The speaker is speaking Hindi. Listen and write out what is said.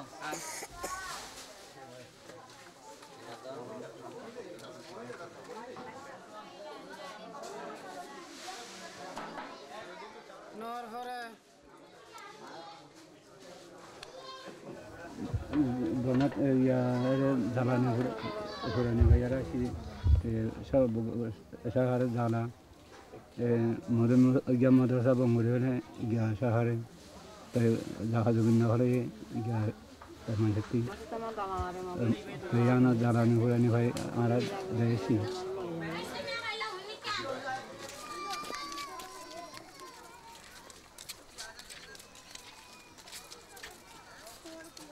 donat ya jalani hurani gayara si सब शहर जाना मधुर गया मदरसा बंगुरे ने गया शहर तो जहाँ जुबिन नहरे गया मन शक्ति तो यहाँ ना जाना नहीं हुआ नहीं भाई हमारा देश ही